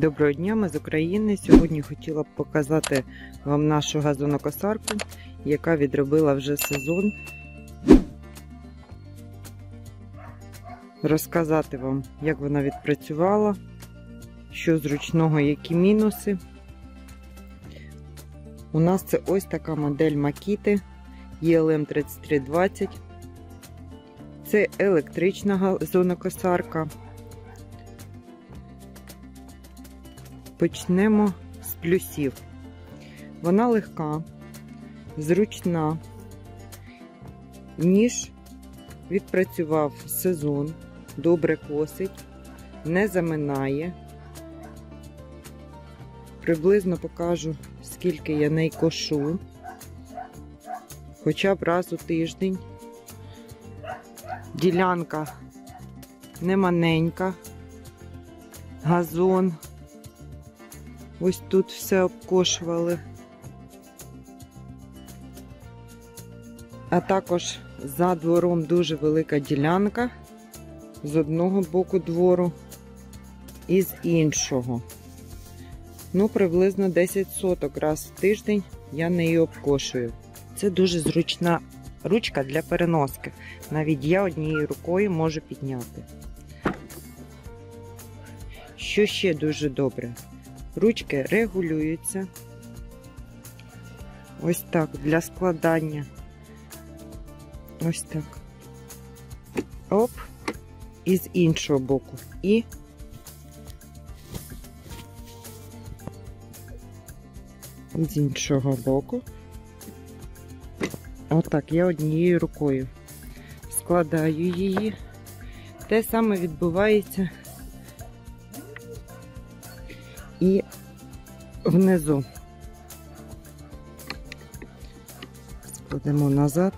Доброго дня, ми з України. Сьогодні хотіла б показати вам нашу газонокосарку, яка відробила вже сезон. Розказати вам, як вона відпрацювала, що зручного, які мінуси. У нас це ось така модель Makita ELM 3320. Це електрична газонокосарка. Почнемо з плюсів. Вона легка, зручна, ніж відпрацював сезон, добре косить, не заминає. Приблизно покажу, скільки я неї кошу, хоча б раз у тиждень. Ділянка не маленька, газон. Ось тут все обкошували. А також за двором дуже велика ділянка з одного боку двору і з іншого. Ну, приблизно 10 соток раз в тиждень я нею обкошую. Це дуже зручна ручка для переноски. Навіть я однією рукою можу підняти. Що ще дуже добре? Ручки регулюються. Ось так, для складання. Ось так. Оп. І з іншого боку. І з іншого боку. Отак, я однією рукою складаю її. Те саме відбувається і внизу. Складемо назад.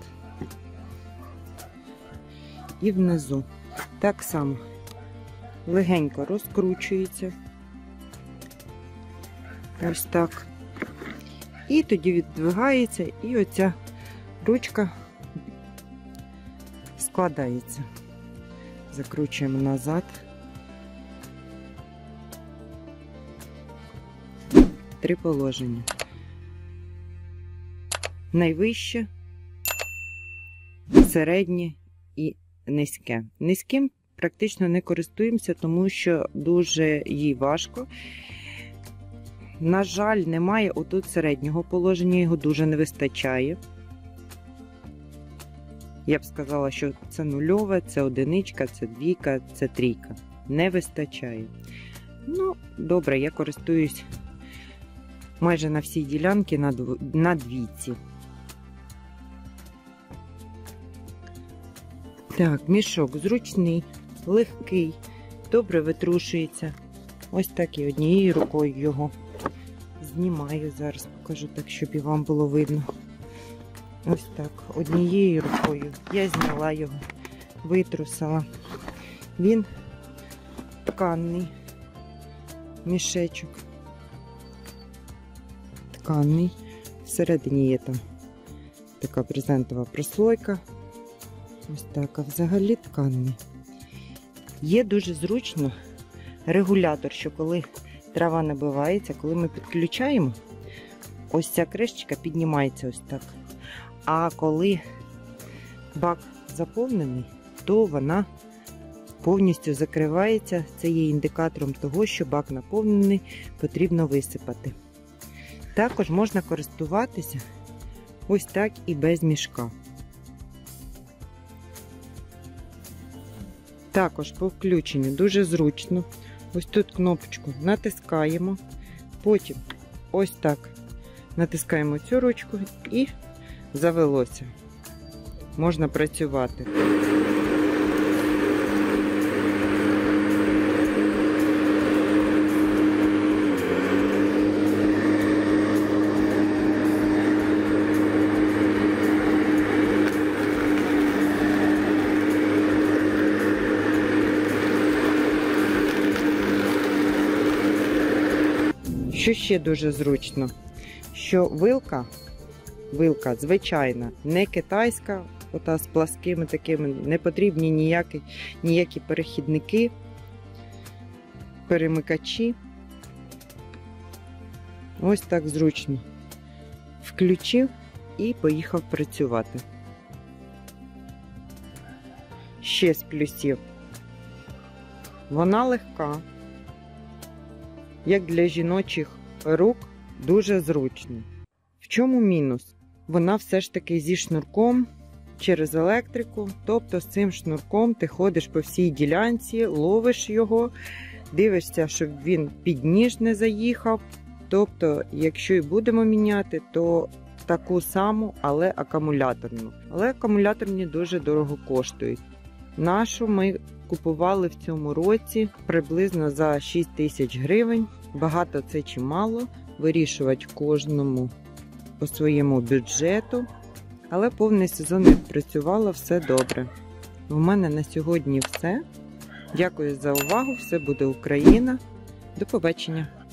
І внизу. Так само легенько розкручується. Ось так. І тоді віддвигається, і оця ручка складається. Закручуємо назад. Три положення. Найвище, середнє і низьке. Низьким практично не користуємося, тому що дуже їй важко. На жаль, немає отут середнього положення, його дуже не вистачає. Я б сказала, що це нульове, це одиничка, це двійка, це трійка. Не вистачає. Ну, добре, я користуюсь майже на всій ділянці на двійці. Так, мішок зручний, легкий, добре витрушується. Ось так і однією рукою його знімаю. Зараз покажу так, щоб і вам було видно. Ось так, однією рукою я зняла його, витрусила. Він тканий мішечок. Тканий. Всередині є там така брезентова прослойка. Ось так, а взагалі тканий. Є дуже зручно регулятор, що коли трава набивається, коли ми підключаємо, ось ця кришечка піднімається ось так. А коли бак заповнений, то вона повністю закривається. Це є індикатором того, що бак наповнений, потрібно висипати. Також можна користуватися ось так і без мішка. Також по включенню дуже зручно. Ось тут кнопочку натискаємо, потім ось так натискаємо цю ручку і завелося. Можна працювати. Що ще дуже зручно, що вилка звичайна, не китайська, ота з пласкими такими, не потрібні ніякі перехідники, перемикачі. Ось так зручно. Включив і поїхав працювати. Ще з плюсів. Вона легка. Як для жіночих рук, дуже зручно. В чому мінус? Вона все ж таки зі шнурком через електрику, тобто з цим шнурком ти ходиш по всій ділянці, ловиш його, дивишся, щоб він під ніж не заїхав. Тобто, якщо і будемо міняти, то таку саму, але акумуляторну. Але акумуляторні дуже дорого коштують. Нашу ми купували в цьому році приблизно за 6 тисяч гривень. Багато це чи мало, вирішувати кожному по своєму бюджету. Але повний сезон відпрацювала, все добре. У мене на сьогодні все. Дякую за увагу. Все буде Україна. До побачення.